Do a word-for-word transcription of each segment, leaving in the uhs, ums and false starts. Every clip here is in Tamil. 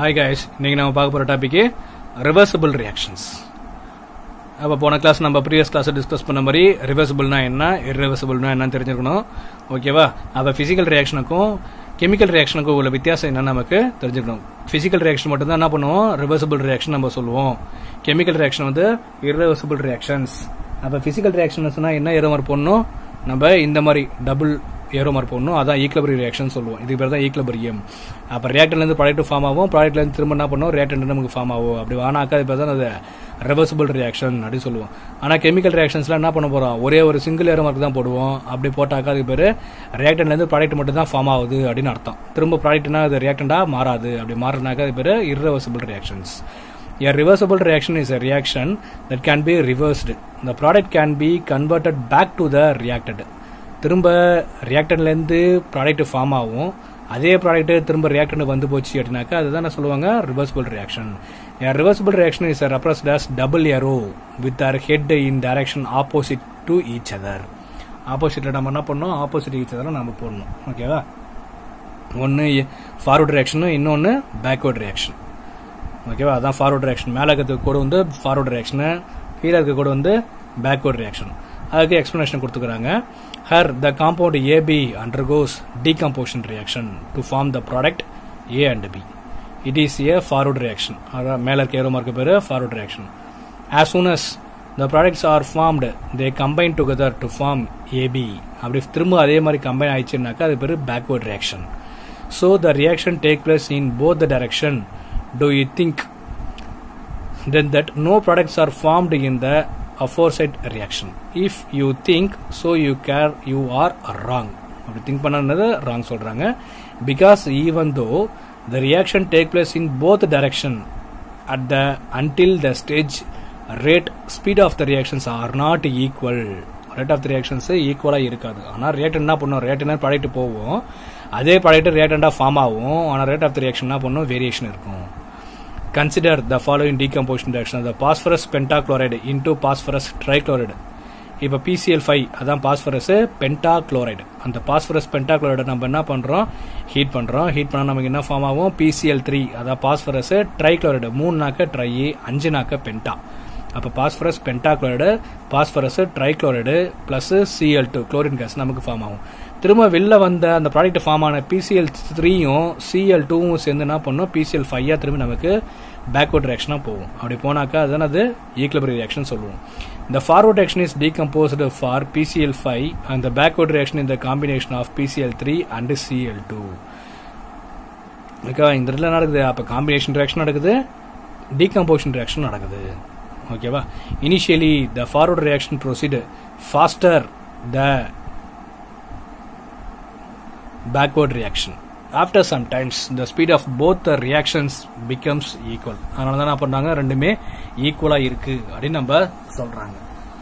Hi guys, இன்னைக்கு நாம பார்க்க போற டாபிக் ரிவர்சிபிள் ரியாக்ஷன்ஸ். அப்ப போன கிளாஸ் நம்ம ப்ரீவியஸ் கிளாஸ் டிஸ்கஸ் பண்ண மாதிரி ரிவர்சிபிள்னா என்ன, இர்ரிவர்சிபிள்னா என்னன்னு தெரிஞ்சிருக்கணும். ஓகேவா? அப்ப பிசிக்கல் ரியாக்ஷனுக்கும் கெமிக்கல் ரியாக்ஷனுக்கும் உள்ள வித்தியாசம் என்னன்னு நமக்கு தெரிஞ்சுக்கணும். பிசிக்கல் ரியாக்ஷன் மட்டும் தான் என்ன பண்ணுவோம், ரிவர்சிபிள் ரியாக்ஷன் நம்ம சொல்லுவோம். கெமிக்கல் ரியாக்ஷன் வந்து இர்ரிவர்சிபிள் ரியாக்ஷன்ஸ். அப்ப பிசிக்கல் ரியாக்ஷன் சொன்னா என்ன ஏரோ மார்க் போடணும், நம்ம இந்த மாதிரி டபுள் ஏரோ மார்க் போடணும். அதான் ஈக்லிபிரியம் ரியாக்ஷன் சொல்லுவோம். இதுக்கு பேர் தான் ஈக்லிபிரியம். அப்ப ரியாக்டன்ல இருந்து ப்ராடக்ட் ஃபார்ம் ஆகும், ப்ராடக்ட்ல இருந்து திரும்ப என்ன பண்ணுவோம், ரியாக்டன்ட் நமக்கு ஃபார்ம் ஆகும். அப்படி ஆனாக்கா இது பேர் தான் அது ரிவர்சிபிள் ரியாக்ஷன் அப்படின்னு சொல்லுவோம். ஆனா கெமிக்கல் ரியாக்ஷன்ஸ்ல என்ன பண்ண போறோம், ஒரே ஒரு சிங்கிள் ஏரோ மார்க் தான் போடுவோம். அப்படி போட்டாக்கா அதுக்கு பேரு ரியாக்டன்ல இருந்து ப்ராடக்ட் மட்டும் தான் ஃபார்ம் ஆகுது அப்படின்னு அர்த்தம். திரும்ப ப்ராடக்ட்னா அது ரியாக்டண்டா மாறாது. அப்படி மாறினாக்கா அது பேரு irreversible reactions. A reversible reaction is a reaction that can be reversed. The product can be converted back to the reactant. திரும்ப ரியாக்டன்ட்ல இருந்து ப்ராடக்ட் ஃபார்ம் ஆகும், அதே ப்ராடக்ட் திரும்ப ரியாக்டன்ட் வந்து போச்சு அப்படின்னாக்கா அதுதான் சொல்லுவாங்க reversible reaction. A reversible reaction is represented as double arrow with their head in direction opposite to each other. ஆப்போசிட்ல நம்ம என்ன பண்ணணும், ஆப்போசிட் ஈச் அதர் நம்ம போடணும். ஓகேவா? ஒன்னு ஃபார்வர்ட் ரியாக்ஷன், இன்னொன்னு பேக்வர்ட் ரியாக்ஷன். ஓகேவா? அதான் ஃபார்வர்ட் ரியாக்ஷன். மேல இருக்கிற கூட வந்து ஃபார்வர்ட் ரியாக்ஷன், கீழே இருக்க கூட வந்து பேக்வர்ட் ரியாக்ஷன். அதுக்கு எக்ஸ்பிளனேஷன் கொடுத்துக்கிறாங்க. Here the compound A B undergoes decomposition reaction to form the product A and B. It is a forward reaction. அதான் மேல இருக்க ஏரோ மார்க் பேரு forward reaction. As soon as the products are formed, they combine together to form A B. அப்படி திரும்ப அதே மாதிரி கம்பைன் ஆயிடுச்சுன்னாக்கா அது பேரு backward reaction. So the reaction take place in both the direction. Do you think then that no products are formed in the aforesaid reaction? If you think so, you care you are wrong. அப்படி திங்க் பண்ணது ராங் சொல்றாங்க. Because even though the reaction take place in both direction at the until the stage rate speed of the reactions are not equal. Rate of the reactions ஈக்குவலா இருக்காது. ஆனா ரியாக்டன்ட் என்ன பண்ணும், ரியாக்டன்ட் ப்ராடக்ட் போகும், அதே ப்ராடக்ட் ரியாக்டண்டா ஃபார்ம் ஆகும். ஆனா ரேட் ஆஃப் த ரியாக்ஷன் என்ன பண்ணும், வேரியேஷன் இருக்கும். Consider the following decomposition reaction. The phosphorus pentachloride into phosphorus trichloride. இப்ப P C l five அதான் phosphorus pentachloride. அந்த phosphorus pentachloride நம்ம என்ன பண்றோம், ஹீட் பண்றோம். ஹீட் பண்ணா நமக்கு என்ன ஃபார்ம் ஆகும், P C l three அதான் phosphorus trichloride. மூணு நாக்க ட்ரை, அஞ்சு நாக்க பென்டா. அப்ப phosphorus pentachloride, phosphorus trichloride plus C l two chlorine gas நமக்கு ஃபார்ம் ஆகும். திரும்ப வெளில வந்த அந்த ப்ராடக்ட் ஃபார்ம் ஆன P C l three-யும் C l two-வும் சேர்ந்து என்ன பண்ணும், P C l five-ஆ திரும்ப நமக்கு பேக்வர்ட் ரியாக்ஷனா போகும். அப்படி போனாக்கா அதுதான் அது ஈக்லிபிரியம் ரியாக்ஷன் சொல்லுவோம். The forward reaction is decomposed for P C l five and the backward reaction in the combination of P C l three and C l two. ஓகேவா? இந்த இடத்துல நடக்குது. அப்ப காம்பினேஷன் ரியாக்ஷன் நடக்குது, டீகம்போசிஷன் ரியாக்ஷன் நடக்குது. ஓகேவா? Initially the forward reaction proceed faster the backward reaction. After some times the speed of both the reactions becomes equal. அதனால தான் என்ன பண்றாங்க, ரெண்டுமே ஈக்குவலா இருக்கு அப்படின்னு நம்ம சொல்றாங்க.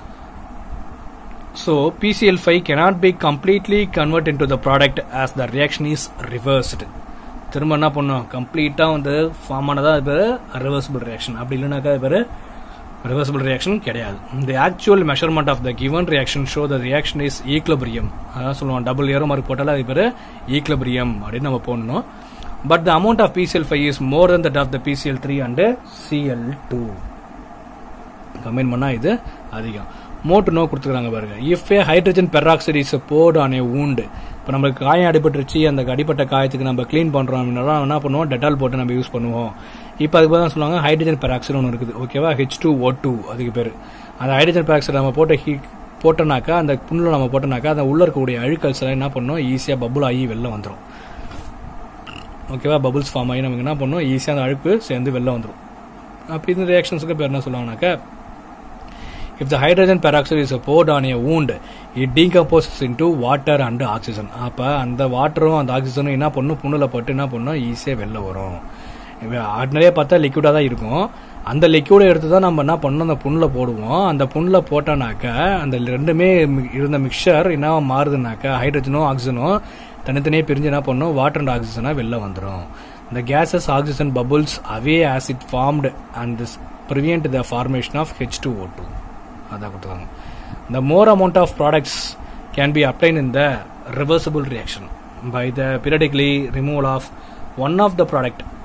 So P C l five cannot be completely converted into the product as the reaction is reversed. திரும்ப என்ன பண்ணும், கம்ப்ளீட்டா வந்து ஃபார்ம் ஆனதா அது பேரு ரிவர்சிபிள் ரியாக்ஷன். அப்படி இல்லைனாக்கா அது பேரு reversible reaction கிடையாது. The actual measurement of the given reaction show the reaction is equilibrium. அதான் சொல்லுவோம், டபுள் ஏரோ மார்க் போட்டால அது பேரு ஈக்லிபிரியம் அப்படின்னு நம்ம போடணும். But the amount of P C l five is more than that of the P C l three and C l two. Combine பண்ணா இது அதிகம். மோட் நோ கொடுத்துக்கிறாங்க பாருங்க. If a hydrogen peroxide is poured on a wound, இப்போ நம்மளுக்கு காயம் அடிபட்டுருச்சு, அந்த அடிப்பட்ட காயத்துக்கு நம்ம கிளீன் பண்றோம் அப்படின்னா என்ன பண்ணுவோம், டெட்டால் போட்டு நம்ம யூஸ் பண்ணுவோம். இப்போ அதுக்கு தான் சொல்லுவாங்க ஹைட்ரஜன் பெராக்சைடு ஒன்று இருக்குது. ஓகேவா? H two O two அதுக்கு பேரு. அந்த ஹைட்ரஜன் பெராக்சைடு நம்ம போட்ட ஹீட் போட்டோம்னாக்கா, அந்த புண்ணில் நம்ம போட்டோம்னாக்கா அந்த உள்ள இருக்கக்கூடிய அழுக்கல்ஸ் எல்லாம் என்ன பண்ணும், ஈஸியா பபுள் ஆகி வெளில வந்துடும். ஓகேவா? பபுள்ஸ் ஃபார்ம் ஆகி நமக்கு என்ன பண்ணும், ஈஸியா அந்த அழுக்கு சேர்ந்து வெளில வந்துடும். அப்படி இந்த ரியாக்ஷன்ஸுக்கு பேர் என்ன சொல்லுவாங்கனாக்கா, if the hydrogen peroxide is poured on a wound, it decomposes into water and oxygen. அப்ப அந்த வாட்டரும் அந்த ஆக்சிஜனும் என்ன பண்ணும், புண்ணுல பட்டு என்ன பண்ணும், ஈஸியா வெளில வரும். ஆர்டினரியா பார்த்தா லிக்விடா தான் இருக்கும். அந்த லிக்விடை எடுத்து தான் நம்ம என்ன பண்ணணும், அந்த புண்ணுல போடுவோம். அந்த புண்ணுல போட்டோம்னாக்க அந்த ரெண்டுமே இருந்த மிக்சர் என்ன மாறுதுனாக்கா, ஹைட்ரஜனும் ஆக்சிஜனும் தனித்தனியே பிரிஞ்சு என்ன பண்ணும், வாட்டர் அண்ட் ஆக்சிஜனா வெளில வந்துடும். The gases oxygen bubbles away as it formed and this prevent the formation of H two O two. அதான் கொடுத்தாங்க. The more amount of products can be obtained in the reversible reaction by the periodically removal of one of the product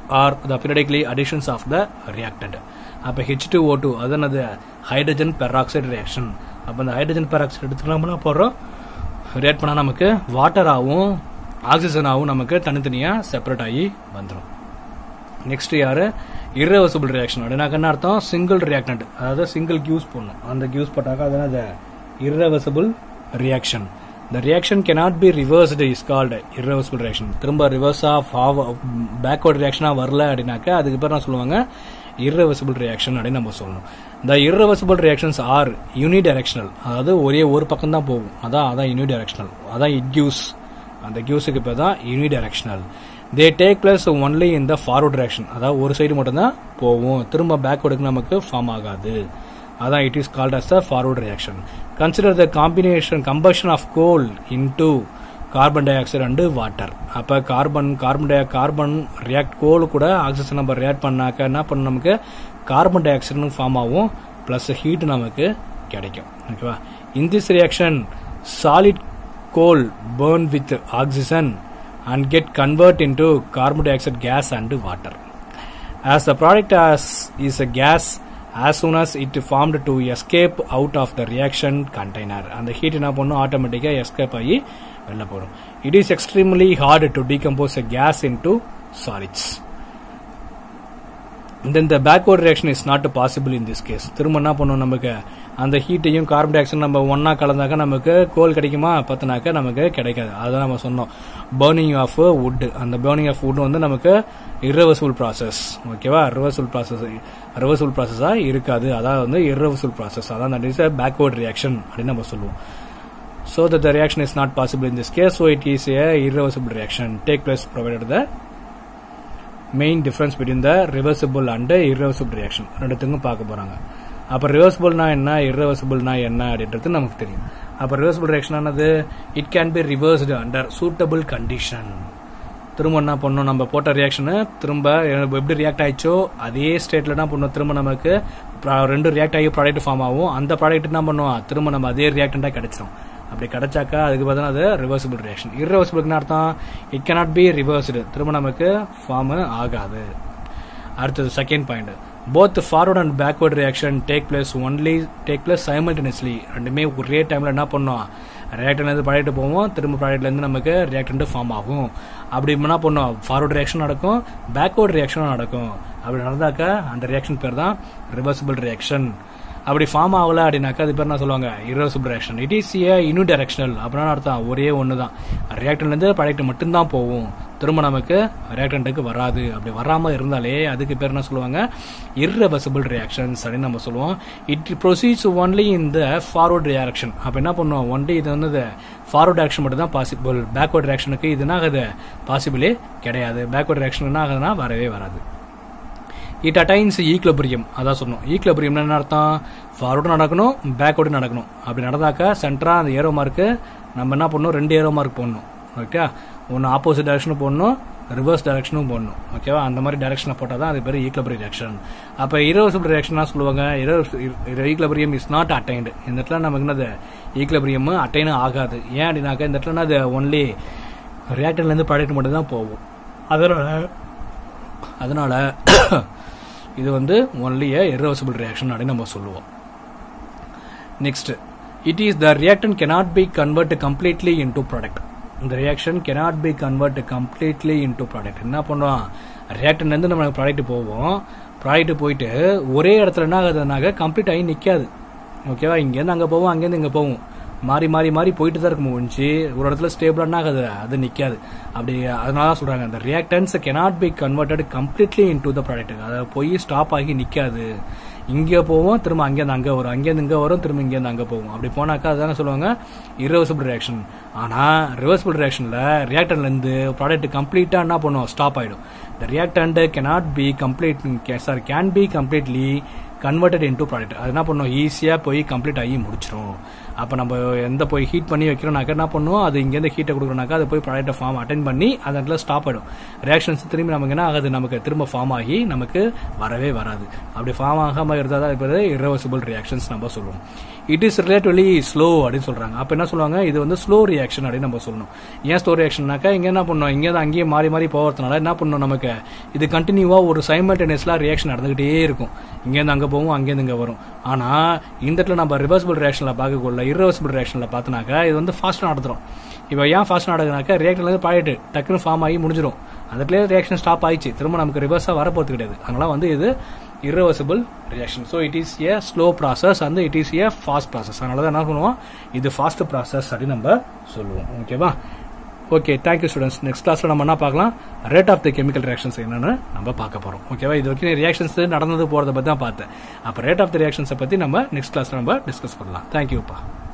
are the periodically additions of the reactant. அப்போ ஹெச் டூ ஓ டூ அது என்னது ஹைட்ரஜன் பெராக்சைடு ரியாக்ஷன். அப்போ அந்த ஹைட்ரஜன் பெராக்சைடு எடுத்துக்கலாம் போடுறோம் ரியாக்ட் பண்ணால் நமக்கு வாட்டராகவும் ஆக்சிஜனாகவும் நமக்கு தனித்தனியாக செப்பரேட் ஆகி வந்துடும். நெக்ஸ்ட் யாரு irreversible ரியாக்ஷன் அப்படின்னாக்க என்ன அர்த்தம் சிங்கிள் ரியாக்டன்ட் அதாவது சிங்கிள் கியூஸ் போடணும். அந்த கியூஸ் போட்டாக்க அது irreversible reaction. The reaction cannot be reversed is called irreversible reaction. திரும்ப ரிவர்ஸ் ஆஃப் பேக்வர்ட் ரியாக்ஷனா வரல அப்படின்னாக்க அதுக்கு பேர் நான் சொல்லுவாங்க irreversible reaction அப்படின்னு நம்ம சொல்லணும். The irreversible reactions are unidirectional அதாவது ஒரே ஒரு பக்கம் தான் போகும். அதான் அதான் unidirectional அதான் it gives அந்த கியூஸுக்கு பேர் தான் unidirectional. They take place only in the forward direction அதாவது ஒரு சைடு மட்டும் தான் போகும் திரும்ப பேக்வர்டுக்கு நமக்கு ஃபார்ம் ஆகாது. அதான் it is called as the forward reaction. Consider the combination combustion of coal into carbon dioxide and water. அப்ப carbon carbon di carbon react coal கூட ஆக்சிஜன் நம்ம ரியாக்ட் பண்ணாக்க என்ன பண்ண நமக்கு கார்பன் டை ஆக்சைடு ஃபார்ம் ஆகும் பிளஸ் ஹீட் நமக்கு கிடைக்கும். ஓகேவா. In this reaction solid coal burn with oxygen and get convert into carbon dioxide gas and water. As the product as is a gas as soon as it formed to escape out of the reaction container and the heat என்ன பண்ணும் automatically escape ஆகி வெளில போடும். It is extremely hard to decompose a gas into solids. Then the backward reaction is not possible in this case. திரும்ப என்ன பண்ணும் நமக்கு அந்த ஹீட்டையும் கார்பன் டை ஆக்சைடு நம்ம ஒன்னா கலந்தாக்க நமக்கு கோல் கிடைக்குமா பத்தினாக்க நமக்கு கிடைக்காது. அதான் நம்ம சொன்னோம் பர்னிங் ஆஃப் வுட். அந்த பர்னிங் ஆஃப் வுட் வந்து நமக்கு irreversible ப்ராசஸ். ஓகேவா. ரிவர்சபிள் ப்ராசஸ் ரிவர்சபிள் ப்ராசஸா இருக்காது. அதாவது வந்து irreversible ப்ராசஸ். அதான் தட் இஸ் பேக்வர்ட் ரியாக்ஷன் அப்படின்னு நம்ம சொல்லுவோம். So that the reaction is not possible in this case, so it is a irreversible reaction take place provided the main difference between the reversible and irreversible reaction ரெண்டுத்துக்கும் பார்க்க போறாங்க. அப்ப ரிவர்சிபிள்னா என்ன irreversibleனா என்ன அப்படின்றது நமக்கு தெரியும். அப்ப ரிவர்சிபிள் ரியாக்ஷன் ஆனது it can be reversed under suitable condition. திரும்ப என்ன பண்ணணும் நம்ம போட்ட ரியாக்ஷனு திரும்ப எப்படி ரியாக்ட் ஆயிடுச்சோ அதே ஸ்டேட்ல என்ன பண்ணும் திரும்ப நமக்கு ரெண்டு ரியாக்ட் ஆகி ப்ராடக்ட் ஃபார்ம் ஆகும். அந்த ப்ராடக்ட் என்ன பண்ணுவோம் திரும்ப நம்ம அதே ரியாக்டண்டா கிடைச்சிடும். அப்படி கிடைச்சாக்கா அதுக்கு பார்த்தா அது ரிவர்சிபிள் ரியாக்ஷன். irreversible அர்த்தம் இட் கேனாட் பி ரிவர்ஸ்டு திரும்ப நமக்கு ஃபார்ம் ஆகாது. அடுத்தது second point both forward and backward reaction take place only take place simultaneously. ரெண்டுமே ஒரே டைம்ல என்ன பண்ணோம் ரியாக்டன்ல இருந்து ப்ராடக்ட் போவோம் திரும்ப ப்ராடக்ட்ல இருந்து நமக்கு ரியாக்டன்ட் ஃபார்ம் ஆகும். அப்படி என்ன பண்ணும் ஃபார்வர்ட் ரியாக்ஷன் நடக்கும் பேக்வர்ட் ரியாக்ஷனும் நடக்கும். அப்படி நடந்தாக்க அந்த ரியாக்ஷன் பேர் தான் ரிவர்சிபிள் ரியாக்ஷன். அப்படி ஃபார்ம் ஆகல அப்படின்னாக்கா அது பேர் என்ன சொல்லுவாங்க irreversible reaction. It is a unidirectional அப்படின்னா அர்த்தம் ஒரே ஒன்று தான் ரியாக்டன்ல இருந்து ப்ராடக்ட் மட்டும்தான் போகும் திரும்ப நமக்கு ரியாக்டன்ட்டுக்கு வராது. அப்படி வராம இருந்தாலே அதுக்கு பேர் என்ன சொல்லுவாங்க irreversible reactions அப்படின்னு நம்ம சொல்லுவோம். It proceeds only in the forward reaction. அப்ப என்ன பண்ணுவோம் ஒன்லி இது வந்து ஃபார்வர்ட் ரியாக்ஷன் மட்டும் தான் பாசிபிள். பேக்வர்ட் ரியாக்ஷனுக்கு இது என்ன ஆகுது பாசிபிளே கிடையாது. பேக்வர்ட் ரியாக்ஷன் என்ன ஆகுதுன்னா வரவே வராது. It attains equilibrium. அதான் சொன்னோம் ஈக்லபிரியம் என்ன அர்த்தம் ஃபார்வர்டும் நடக்கணும் பேக்வர்டும் நடக்கணும். அப்படி நடந்தாக்கா சென்டரா அந்த ஏரோ மார்க்கு நம்ம என்ன பண்ணணும் ரெண்டு ஏரோ மார்க் போடணும். ஓகே ஒன்னு ஆப்போசிட் டைரக்ஷனும் போடணும் ரிவர்ஸ் டைரக்ஷனும் போடணும். ஓகேவா. அந்த மாதிரி டைரக்ஷனை போட்டால் தான் அது பேர் ஈக்லபிரியம் ரியாக்ஷன். அப்போ irreversible reaction சொல்லுவாங்க ஈக்லபிரியம் இஸ் நாட் அட்டைன்டு. இந்த இடத்துல நமக்கு என்னது ஈக்லபிரியம் அட்டைன் ஆகாது. ஏன் அப்படின்னாக்கா இந்த இடத்துல அது ஒன்லி ரியாக்டர்ல இருந்து ப்ராடக்ட் மட்டும் தான் போகும். அதனால அதனால இது வந்து ஒன்லி a irreversible reaction அப்படின்னு நம்ம சொல்லுவோம். Next it is the reactant cannot be converted completely into product. இந்த reaction cannot be converted completely into product. என்ன பண்ணுவோம் ரியாக்டன்ல இருந்து நம்ம ப்ராடக்ட் போவோம் ப்ராடக்ட் போயிட்டு ஒரே இடத்துல என்ன ஆகுதுனாக்க கம்ப்ளீட் ஆகி நிக்காது. ஓகேவா. இங்கேருந்து அங்கே போவோம் அங்கேருந்து இங்கே போவோம் மாறி மாறி மாறி போயிட்டு தான் இருக்கும் முடிஞ்சு ஒரு இடத்துல ஸ்டேபிளாக ஆகுது அது நிற்காது. அப்படி அதனால தான் சொல்றாங்க அந்த reactants cannot be converted completely into the product. அதை போய் ஸ்டாப் ஆகி நிற்காது. இங்கே போவோம் திரும்ப அங்கேருந்து அங்கே வரும் அங்கேருந்து இங்கே வரும் திரும்ப இங்கேருந்து அங்கே போகும். அப்படி போனாக்கா அதுதானே சொல்லுவாங்க irreversible reaction. ஆனால் ரிவர்சிபிள் ரியாக்ஷனில் ரியாக்டன்லேருந்து ப்ராடக்ட் கம்ப்ளீட்டாக என்ன பண்ணுவோம் ஸ்டாப் ஆகிடும். இந்த ரியாக்டன்ட் cannot be complete sorry can be completely converted into product. அது என்ன பண்ணும் ஈஸியாக போய் கம்ப்ளீட் ஆகி முடிச்சிடும். அப்போ நம்ம எந்த போய் ஹீட் பண்ணி வைக்கிறோம்னாக்கா என்ன பண்ணுவோம், அது இங்கேருந்து ஹீட்டை கொடுக்குறோம்னாக்கா அது போய் ப்ராடக்ட்டை ஃபார்ம் அட்டென்ட் பண்ணி அந்த இடத்துல ஸ்டாப் ஆகிடும். ரியாக்ஷன்ஸ் திரும்பி நமக்கு என்ன ஆகுது, நமக்கு திரும்ப ஃபார்ம் ஆகி நமக்கு வரவே வராது. அப்படி ஃபார்ம் ஆகாமல் இருந்தால் தான் இப்போ இர்ரிவர்சிபிள் ரியாக்ஷன்ஸ் நம்ம சொல்லுவோம். இட் இஸ் ரிலேட்டிவ்லி ஸ்லோ அப்படின்னு சொல்றாங்க. அப்போ என்ன சொல்லுவாங்க, இது வந்து ஸ்லோ ரியாக்ஷன் அப்படின்னு நம்ம சொல்லணும். ஏன் ஸ்லோ ரியாக்ஷன்னாக்கா இங்கே என்ன பண்ணணும், இங்கே தான் அங்கேயே மாறி மாறி போகிறதுனால என்ன பண்ணணும், நமக்கு இது கண்டினியூவாக ஒரு சைமல்டேனியஸ்லாம் ரியாக்ஷன் நடந்துகிட்டே இருக்கும். இங்கேருந்து அங்கே போகும், அங்கேருந்து இங்கே வரும். ஆனால் இந்த இடத்துல நம்ம ரிவர்சிபிள் ரியாக்ஷனில் பார்க்கக்குள்ள இர்ரிவர்சிபிள் ரியாக்ஷனில் பார்த்தோன்னாக்கா இது வந்து ஃபாஸ்ட்டாக நடத்துகிறோம். இப்போ ஏன் ஃபாஸ்ட் நடக்குதுனாக்கா ரியாக்டர்லேருந்து பாயிட்டு டக்குன்னு ஃபார்ம் ஆகி முடிஞ்சிடும். அதுக்குள்ளே ரியாக்ஷன் ஸ்டாப் ஆயிடுச்சு, திரும்ப நமக்கு ரிவர்ஸாக வரப்போகிறது கிடையாது. அதனால வந்து இது irreversible reaction. So it is a slow process and it is a fast process. அதனால தான் என்ன பண்ணுவோம், இது ஃபாஸ்ட் ப்ராசஸ் அப்படின்னு நம்ம சொல்லுவோம். ஓகேவா? Okay, thank you students. நெக்ஸ்ட் கிளாஸ்ல நம்ம என்ன பார்க்கலாம், rate of the chemical reactions என்னன்னு நம்ம பார்க்க போறோம். ஓகேவா? இது வரைக்கும் ரியாக்ஷன்ஸ் நடந்தது போறதை பத்தி தான் பார்த்தேன். அப்போ ரேட் ஆஃப் த ரியாக்ஷன்ஸை பத்தி நம்ம நெக்ஸ்ட் கிளாஸ்ல நம்ம டிஸ்கஸ் பண்ணலாம். தேங்க்யூப்பா.